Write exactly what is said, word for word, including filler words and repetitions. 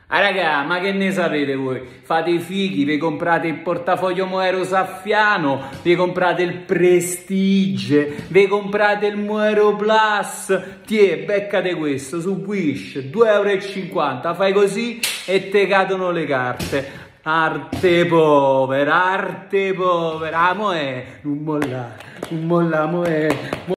Ah raga, ma che ne sapete voi? Fate i fighi, vi comprate il portafoglio Moero Saffiano, vi comprate il Prestige, vi comprate il Moero Plus. Tiè, beccate questo su Wish, due e cinquanta euro, fai così e te cadono le carte. Arte povera, arte povera, mo è, non mollare, non mollare, mo è.